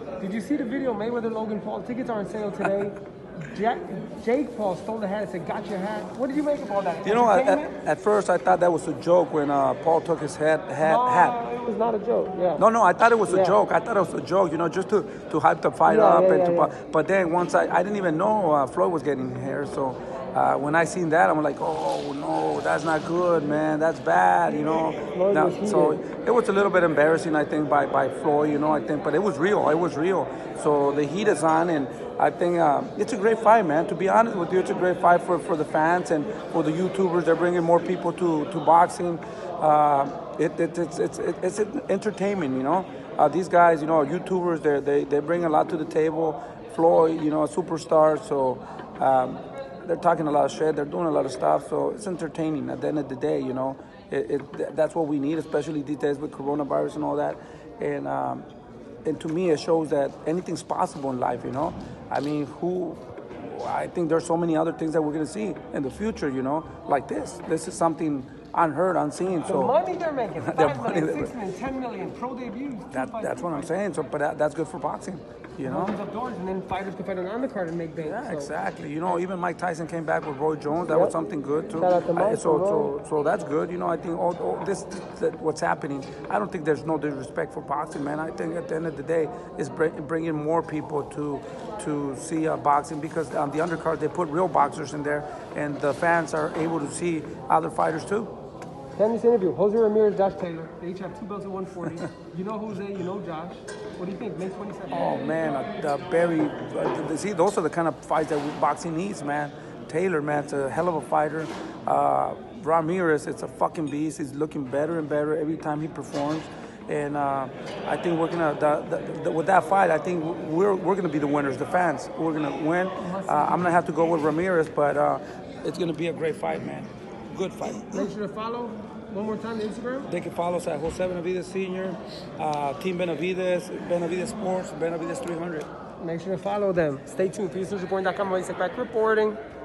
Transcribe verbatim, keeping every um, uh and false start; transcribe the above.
Did you see the video Mayweather Logan Paul? Tickets are on sale today. Jack, Jake Paul stole the hat and said, "Got your hat." What did you make of all that? You know, at, at first I thought that was a joke when uh, Paul took his hat, hat, no, hat. It was not a joke. Yeah. No, no, I thought it was a yeah. joke. I thought it was a joke, you know, just to, to hype the fight yeah, up. Yeah, and yeah, to, yeah. But then once I, I didn't even know uh, Floyd was getting here, so uh, when I seen that, I'm like, oh no, that's not good, man. That's bad, you know. Now, so it was a little bit embarrassing, I think, by, by Floyd, you know, I think, but it was real. It was real. So the heat is on, and I think uh, it's a great fight, man. To be honest with you, it's a great fight for, for the fans and for the YouTubers. They're bringing more people to, to boxing. Uh, it, it, it's, it's, it's entertainment, you know. Uh, these guys, you know, YouTubers, they they they bring a lot to the table. Floyd, you know, a superstar, so um, they're talking a lot of shit. They're doing a lot of stuff, so it's entertaining. At the end of the day, you know, it, it that's what we need, especially these days with coronavirus and all that. And um, and to me, it shows that anything's possible in life, you know. I mean, who? I think there's so many other things that we're gonna see in the future, you know, like this. This is something unheard, unseen. The so money they're making, five the million, money six million, ten million, pro debuts. That, that's what I'm saying. So, but that, that's good for boxing, you know. Opens up doors, and then fighters can fight on the undercard and make bank. Yeah, so. exactly. You know, even Mike Tyson came back with Roy Jones. That yep. was something good too. Shout out to Mike, I, so, so, so that's good. You know, I think all, all this, this, what's happening. I don't think there's no disrespect for boxing, man. I think at the end of the day, it's bringing more people to to see uh, boxing, because on the undercard they put real boxers in there, and the fans are able to see other fighters too. End this interview. Jose Ramirez, Josh Taylor. They each have two belts at one forty. You know Jose, you know Josh. What do you think? May twenty-second. Oh man, uh, Barry. Uh, see, those are the kind of fights that boxing needs, man. Taylor, man, it's a hell of a fighter. Uh, Ramirez, it's a fucking beast. He's looking better and better every time he performs. And uh, I think we're gonna the, the, the, with that fight. I think we're we're gonna be the winners, the fans. We're gonna win. Uh, I'm gonna have to go with Ramirez, but uh, it's gonna be a great fight, man. Good fight. Make sure to follow. One more time, the Instagram. They can follow us at Jose Benavides Senior, uh, Team Benavides, Benavides Sports, Benavides three hundred. Make sure to follow them. Stay tuned. P S News Reporting dot com. Crack reporting.